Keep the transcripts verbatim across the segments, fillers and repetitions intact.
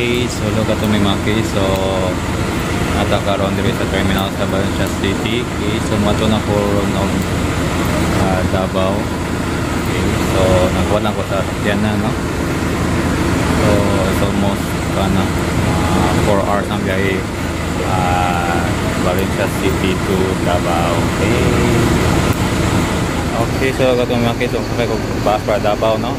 Okay, so look at me Maki. So ata karon diri sa terminal sa Valencia City. Okay, so mato na ko ng uh, Davao. Okay, so nagkuha lang ko sa sakyan na, no? So it's almost kana uh, four hours ang biyahe uh, Valencia City to Davao. Okay. Okay, so look at me Maki. So kaya ko bus para Davao, no?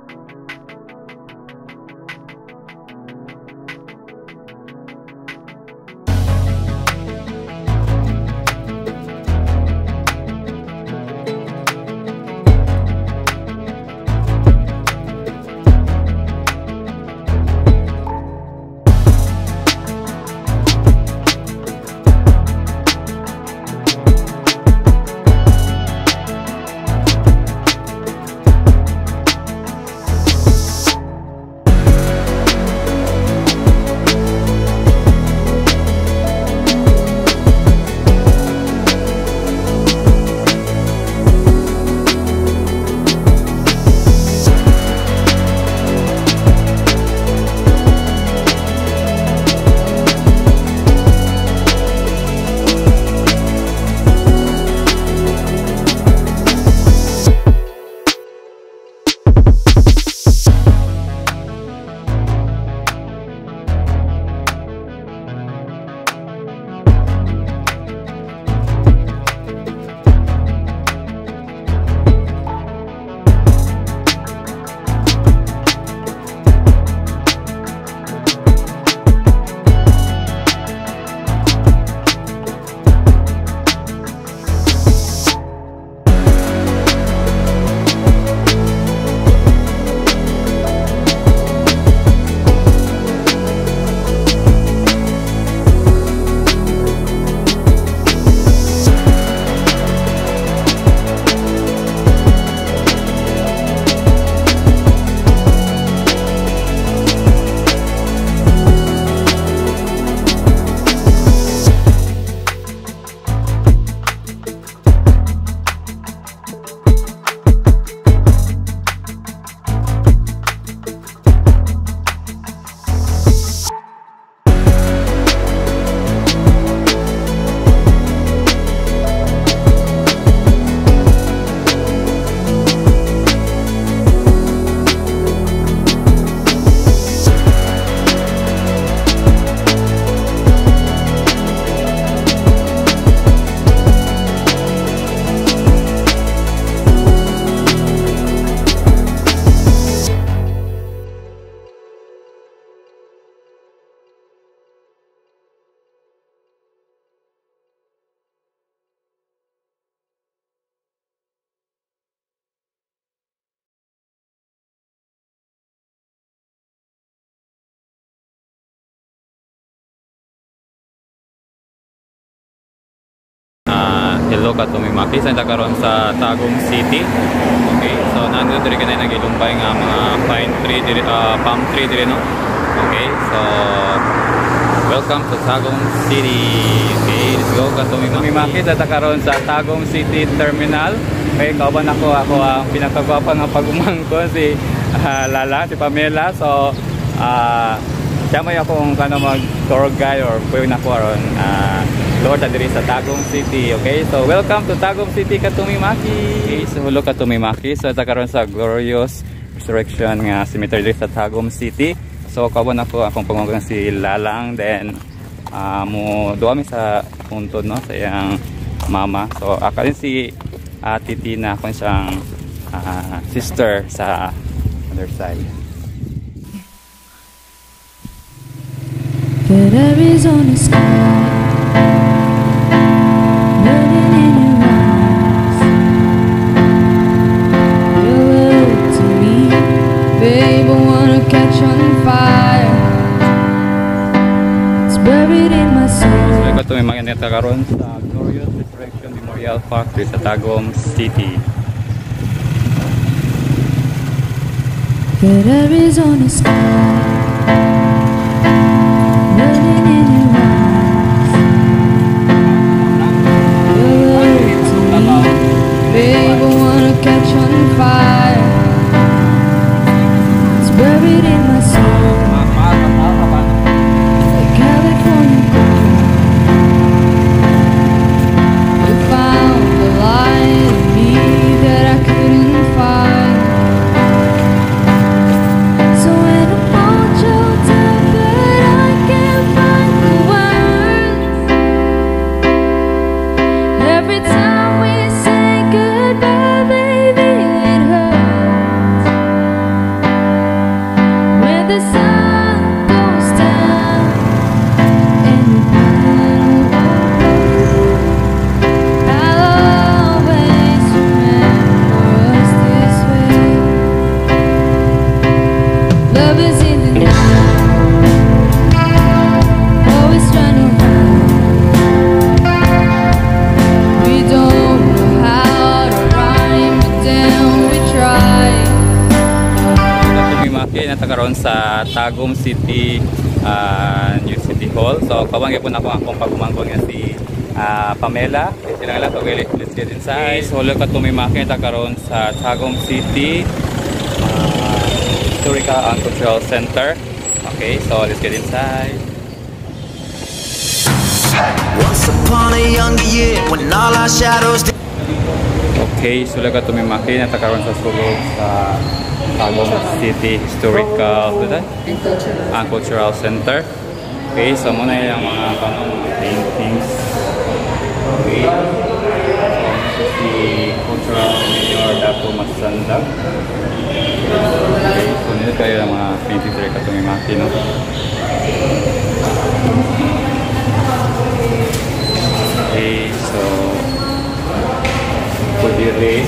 Hello katong Maki, sa karon sa Tagum City. Okay, so nandito diri kanay nagilumbay nga mga pine tree diri, uh, palm tree diri, no? Okay, so welcome to Tagum City. Okay, let's go katong Maki. Sa karon sa Tagum City Terminal. Okay, kauban ako ako ang pinakagwapa nga pagumang ko si uh, Lala, si Pamela. So ah uh, Damay akong kano mag tour guide or pwede na ko aron uh, Lord diri sa Tagum City. Okay, so welcome to Tagum City katong Maki. Okay, so hello katong Maki. So ta karon sa Glorious Resurrection nga cemetery diri sa Tagum City. So kauban ako akong pangugang si Lalang, then uh, mo duwa mi sa puntod, no, sa iyang mama. So akalin si uh, Titina kon siyang uh, sister sa other side. Good Arizona sky, burning in your eyes. You look to me, babe, I wanna catch on fire. It's buried in my soul. So ito may mga neta karon sa Glorious Resurrection Memorial Park sa Tagum City. Good Arizona sky. Babe, I wanna catch on fire. It's buried in my soul. the sun goes down and the wind will blow, I'll always remember us this way. Love is in the night, always running around. We don't know how to rhyme, but then we try. Tumimaki na karon sa Tagum City, ah, New City Hall. So kawan gyapon ako akong pagumangkon nga si ah, Pamela. Sila lang so okay, let's get inside. So lo ka tumimaki na karon sa Tagum City ah, Historical and Cultural Center. Okay, so let's get inside. Once upon a younger year, when all our shadows. Okay, so laga tumimaki na karon sa sulod sa Tagum City Historical and Cultural Center. Okay, so muna yung mga kanong mga paintings. Okay, so si Cultural Mayor Dato Masanda. Okay, so nila kayo yung mga paintings rin katumimaki, no? Okay, so Kudiri.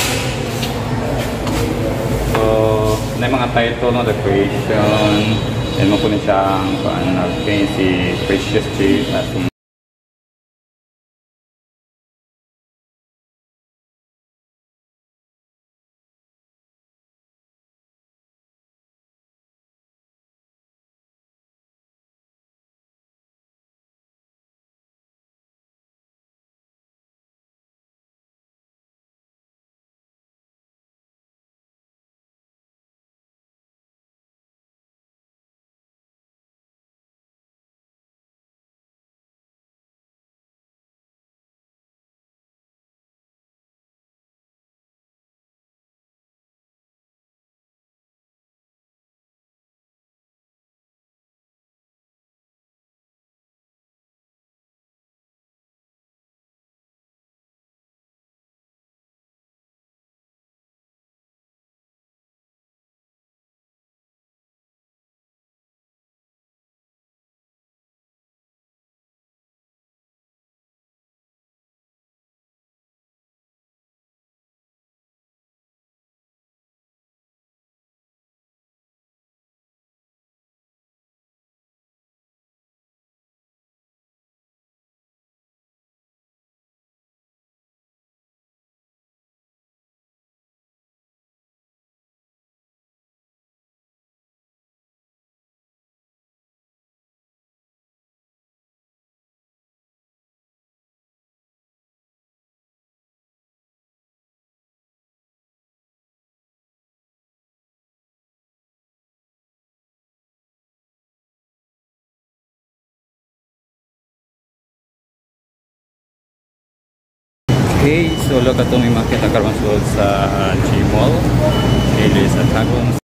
So, na mga title, no? The Creation. And mo po na siyang nag-paint si Precious G. At okay, so lo ka tumimaki na karon sulod sa G-Mall. Okay, sa Tagum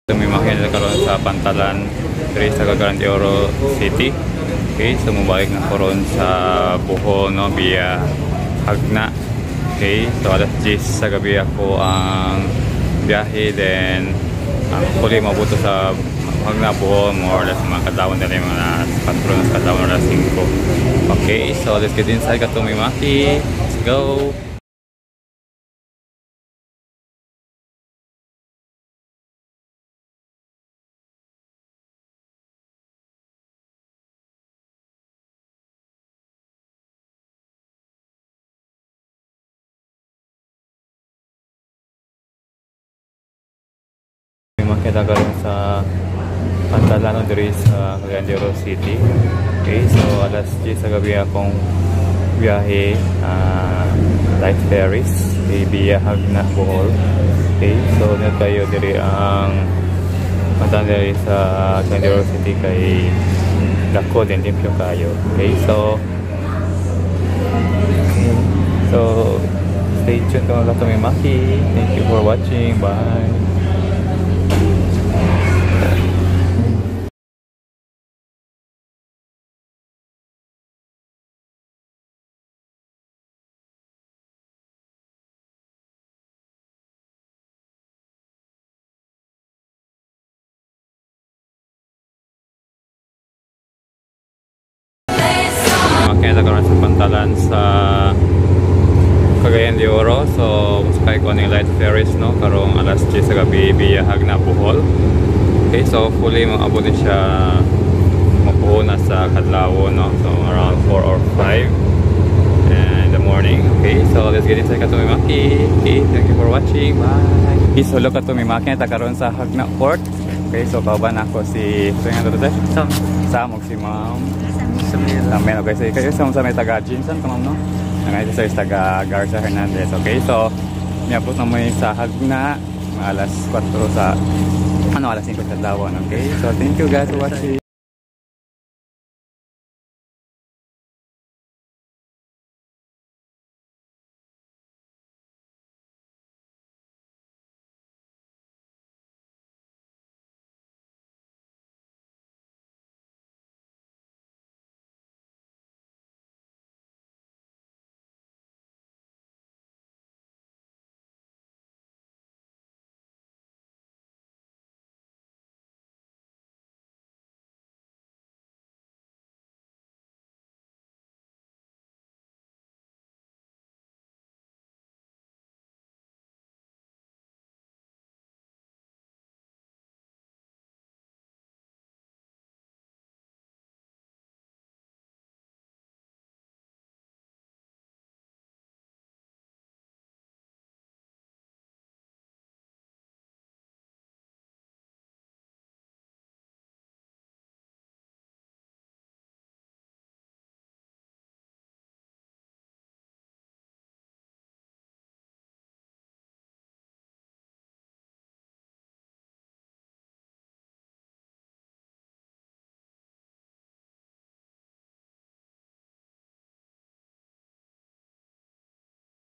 May makina karon sa Pantalan diri sa Cagayan de Oro City. Okay, so mubalik na ko ron sa Bohol, no, via Hagna. Okay, so alas diyes sa gabi ako ang biyahe, then uh, huli mabuto sa Hagna, Bohol, more or less mga kadlawon nila yung mga patron sa kadlawon na singko. Okay, so let's get inside ka Tumimaki. Let's go! Makita karon sa Pantalan diri sa Cagayan de Oro City. Okay, so alas diyes sa gabi akong biyahe, uh, light ferries okay, via Hagna, Bohol. Okay, so na tayo diri ang Pantalan diri sa Cagayan de Oro City kay dako din limpyo kayo. Okay, so okay, so stay tuned mga Tumimaki. Thank you for watching. Bye. Makita ko sa Pantalan sa Cagayan de Oro. So musakay ko ng light ferries, no, karong alas diyes sa gabi via Hagna, Bohol. Okay, so fully maabot din siya mapuho na sa kadlawo, no, so around four or five in the morning. Okay, so let's get inside ka Tumimaki. Okay, thank you for watching. Bye. Okay, so look ka Tumimaki na karon sa Hagna Port. Okay, so kauban ako si Sam Sam Sam og si Ma'am Samen. Okay, so kayo sa may taga Jinsan ka, ma'am, no? Ngayon sa taga Garza Hernandez. Okay, so niabot na mo sa Hagna alas kwatro sa ano alas singko sa Dawon. Okay, so thank you guys for watching.